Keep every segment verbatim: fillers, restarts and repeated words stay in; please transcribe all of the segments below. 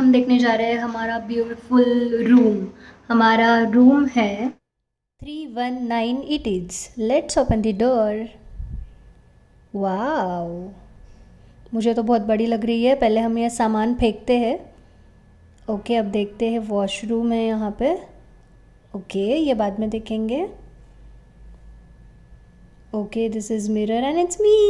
हम देखने जा रहे हैं हमारा ब्यूटीफुल रूम। हमारा रूम है three one nine it is. Let's open the door. Wow, मुझे तो बहुत बड़ी लग रही है। पहले हम ये सामान फेंकते हैं। ओके, अब देखते हैं। वॉशरूम है यहाँ पे। ओके, ये बाद में देखेंगे। Okay, this is mirror and it's me.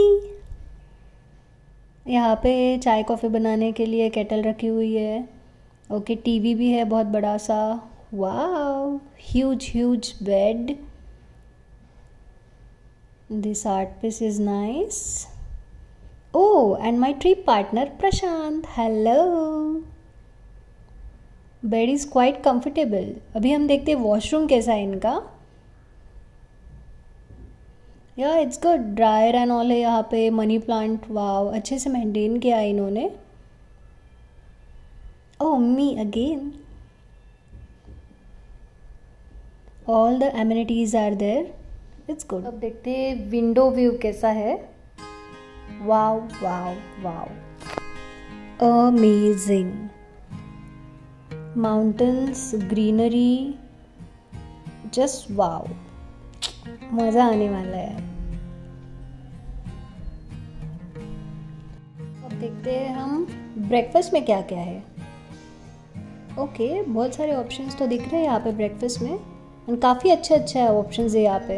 यहाँ पे चाय कॉफ़ी बनाने के लिए केटल रखी हुई है। ओके, टीवी भी है बहुत बड़ा सा। Wow, huge huge bed. This art piece is nice. Oh, and my trip partner Prashant. Hello. Bed is quite comfortable. अभी हम देखते हैं वॉशरूम कैसा है इनका। Yeah it's good. Dryer and all है यहाँ पे। मनी प्लांट, वाव, अच्छे से मेंटेन किया है इन्होंने। Oh, me again. All the amenities are there. It's good. अब देखते हैं विंडो व्यू कैसा है। Wow wow wow, amazing. Mountains, greenery, just wow. मज़ा आने वाला है। अब देखते हैं हम ब्रेकफास्ट में क्या क्या है। ओके, बहुत सारे ऑप्शंस तो दिख रहे हैं यहाँ पे ब्रेकफास्ट में। एंड काफ़ी अच्छे अच्छे ऑप्शंस है यहाँ पे।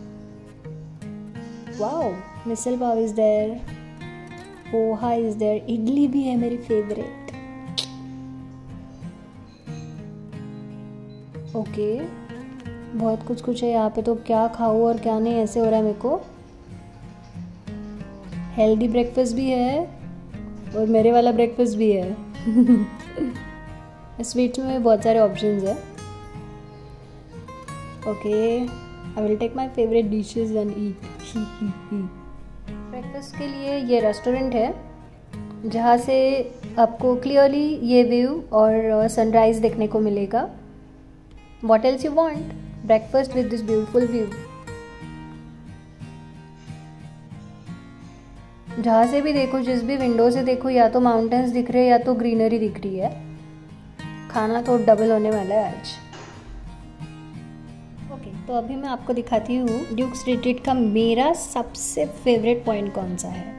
Wow, misal pav is there, poha is there, idli भी है मेरी फेवरेट। ओके, बहुत कुछ कुछ है यहाँ पे। तो क्या खाऊँ और क्या नहीं, ऐसे हो रहा है मेरे को। हेल्दी ब्रेकफास्ट भी है और मेरे वाला ब्रेकफास्ट भी है। स्वीट्स में बहुत सारे ऑप्शंस है। Okay, I will take my favourite dishes and eat. Breakfast के लिए ये रेस्टोरेंट है जहाँ से आपको क्लियरली ये व्यू और सनराइज देखने को मिलेगा। What else you want? Breakfast with this beautiful view. जहाँ से भी देखो, जिस भी विंडो से देखो, या तो माउंटेन्स दिख रहे हैं या तो ग्रीनरी दिख रही है। खाना तो डबल होने वाला है आज। ओके, तो अभी मैं आपको दिखाती हूँ ड्यूक्स रिट्रीट का मेरा सबसे फेवरेट पॉइंट कौन सा है।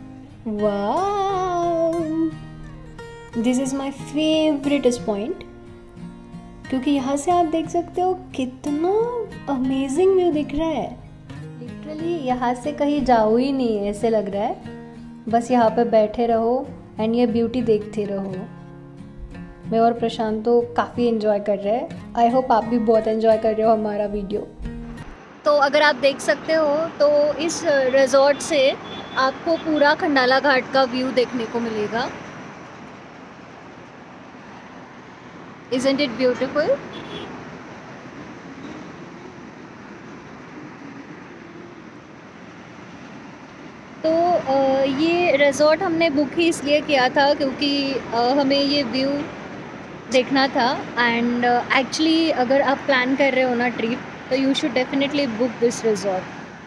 वाह, this is my favouritest point, क्योंकि यहाँ से आप देख सकते हो कितना अमेजिंग व्यू दिख रहा है। लिटरली यहाँ से कहीं जाओ ही नहीं, ऐसे लग रहा है। बस यहाँ पे बैठे रहो एंड ये ब्यूटी देखते रहो। मैं और प्रशांत तो काफ़ी एंजॉय कर रहे हैं। आई होप आप भी बहुत एंजॉय कर रहे हो हमारा वीडियो। तो अगर आप देख सकते हो तो इस रिजॉर्ट से आपको पूरा खंडाला घाट का व्यू देखने को मिलेगा। Isn't it beautiful? तो ये रिजॉर्ट हमने बुक ही इसलिए किया था क्योंकि हमें ये व्यू देखना था। एंड एक्चुअली अगर आप प्लान कर रहे हो ना ट्रिप, तो you should definitely book this resort.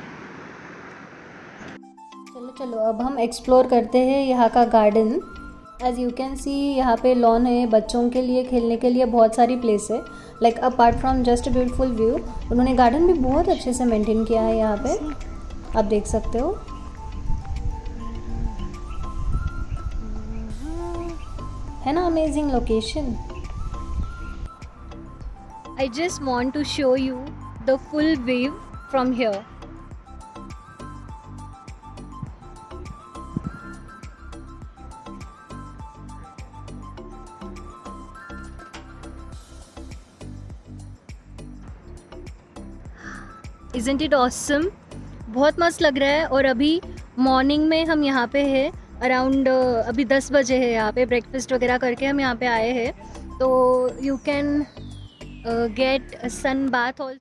चलो चलो, अब हम एक्सप्लोर करते हैं यहाँ का garden. As you can see, यहाँ पे लॉन है बच्चों के लिए खेलने के लिए, बहुत सारी प्लेस है। Like apart from just beautiful view, उन्होंने गार्डन भी बहुत अच्छे से मेंटेन किया है यहाँ पे। आप देख सकते हो, है ना amazing location. I just want to show you the full view from here. Isn't it awesome? बहुत मस्त लग रहा है। और अभी मॉर्निंग में हम यहाँ पे है अराउंड, अभी दस बजे है। यहाँ पे ब्रेकफास्ट वगैरह करके हम यहाँ पे आए हैं। तो you can get sun bath all.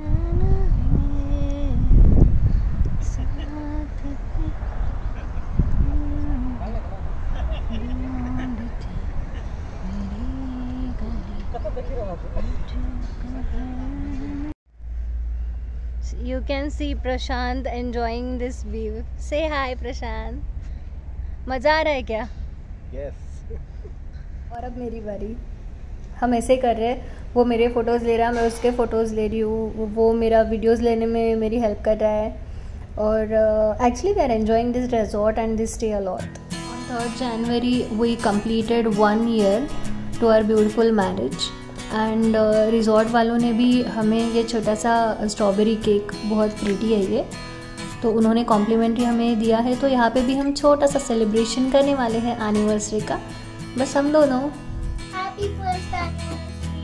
You can see Prashant enjoying this view. Say hi, Prashant. मज़ा आ रहा है क्या? Yes. और अब मेरी बारी। हम ऐसे कर रहे हैं, वो मेरे फ़ोटोज़ ले रहा है, मैं उसके फ़ोटोज़ ले रही हूँ, वो मेरा वीडियोज़ लेने में मेरी हेल्प कर रहा है। और actually we are enjoying this resort and this stay a lot. On third January we completed one year to our beautiful marriage and resort वालों ने भी हमें ये छोटा सा स्ट्रॉबेरी केक, बहुत प्रीटी है ये, तो उन्होंने कॉम्प्लीमेंट्री हमें दिया है। तो यहाँ पे भी हम छोटा सा सेलिब्रेशन करने वाले हैं एनिवर्सरी का, बस हम दोनों। Happy first anniversary.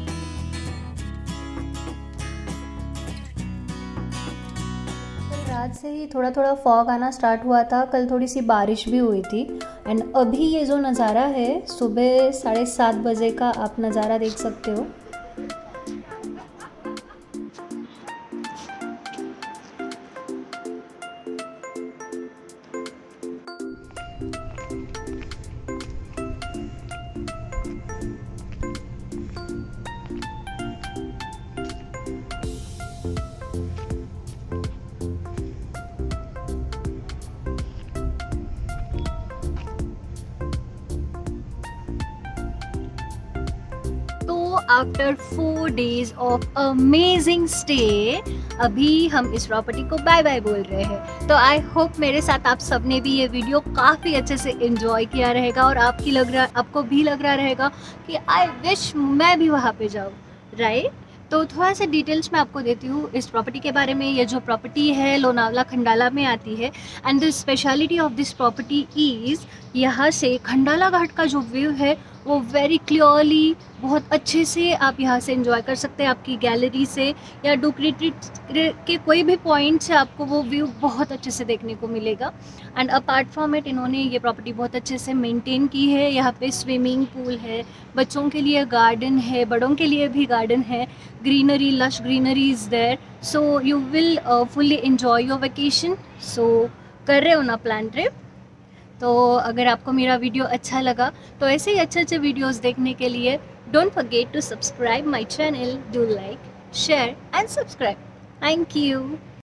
रात से ही थोड़ा थोड़ा फॉग आना स्टार्ट हुआ था, कल थोड़ी सी बारिश भी हुई थी। एंड अभी ये जो नज़ारा है सुबह साढ़े सात बजे का, आप नज़ारा देख सकते हो। After four days of amazing stay अभी हम इस प्रॉपर्टी को बाय बाय बोल रहे हैं। तो आई होप मेरे साथ आप सबने भी ये वीडियो काफ़ी अच्छे से एंजॉय किया रहेगा और आपकी लग रहा आपको भी लग रहा रहेगा कि आई विश मैं भी वहाँ पे जाऊँ, राइट। तो थोड़ा सा डिटेल्स मैं आपको देती हूँ इस प्रॉपर्टी के बारे में। ये जो प्रॉपर्टी है लोनावला खंडाला में आती है and the speciality of this property is यहाँ से खंडाला घाट का जो व्यू है वो वेरी क्लियरली बहुत अच्छे से आप यहाँ से एंजॉय कर सकते हैं। आपकी गैलरी से या डुक्रिटी के कोई भी पॉइंट से आपको वो व्यू बहुत अच्छे से देखने को मिलेगा। एंड अपार्ट फ्रॉम इट इन्होंने ये प्रॉपर्टी बहुत अच्छे से मेंटेन की है। यहाँ पे स्विमिंग पूल है, बच्चों के लिए गार्डन है, बड़ों के लिए भी गार्डन है, greenery, lush greenery is there, so you will fully enjoy your vacation. सो कर रहे हो ना प्लान ट्रिप। तो अगर आपको मेरा वीडियो अच्छा लगा तो ऐसे ही अच्छे अच्छे वीडियोस देखने के लिए don't forget to subscribe my channel, do like, share and subscribe. Thank you.